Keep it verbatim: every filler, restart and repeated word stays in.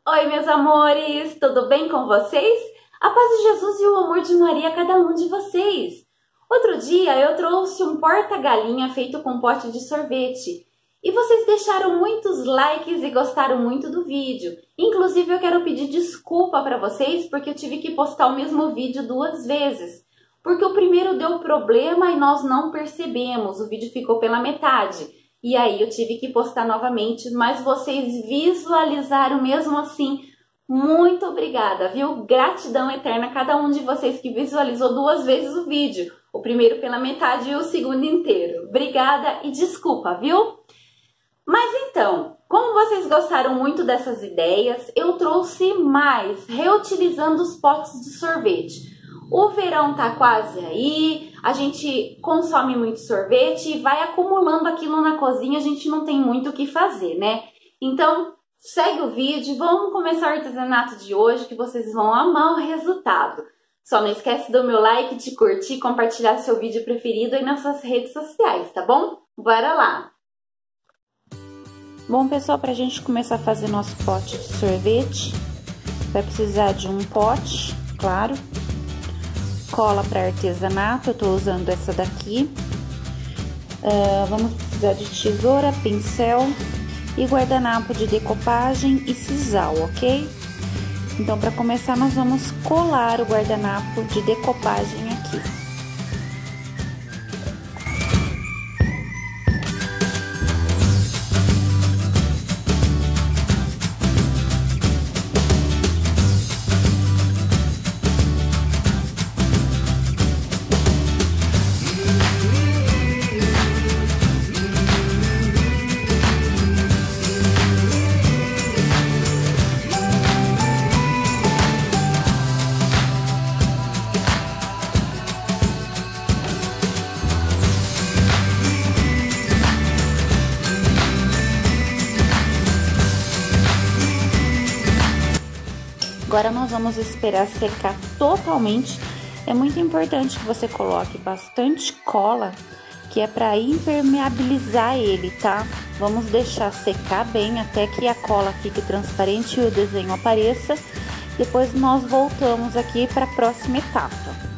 Oi, meus amores, tudo bem com vocês? A paz de Jesus e o amor de Maria a cada um de vocês. Outro dia eu trouxe um porta-galinha feito com pote de sorvete e vocês deixaram muitos likes e gostaram muito do vídeo. Inclusive eu quero pedir desculpa para vocês porque eu tive que postar o mesmo vídeo duas vezes. Porque o primeiro deu problema e nós não percebemos, o vídeo ficou pela metade. E aí eu tive que postar novamente, mas vocês visualizaram mesmo assim. Muito obrigada, viu? Gratidão eterna a cada um de vocês que visualizou duas vezes o vídeo. O primeiro pela metade e o segundo inteiro. Obrigada e desculpa, viu? Mas então, como vocês gostaram muito dessas ideias, eu trouxe mais, reutilizando os potes de sorvete. O verão tá quase aí, a gente consome muito sorvete e vai acumulando aquilo na cozinha, a gente não tem muito o que fazer, né? Então, segue o vídeo, vamos começar o artesanato de hoje que vocês vão amar o resultado. Só não esquece do meu like, de curtir, compartilhar seu vídeo preferido aí nas suas redes sociais, tá bom? Bora lá! Bom, pessoal, pra gente começar a fazer nosso pote de sorvete, vai precisar de um pote, claro. Cola para artesanato, eu tô usando essa daqui. Uh, vamos precisar de tesoura, pincel e guardanapo de decopagem e sisal, ok? Então, para começar, nós vamos colar o guardanapo de decopagem aqui. Agora nós vamos esperar secar totalmente. É muito importante que você coloque bastante cola, que é para impermeabilizar ele, tá? Vamos deixar secar bem até que a cola fique transparente e o desenho apareça. Depois nós voltamos aqui para a próxima etapa.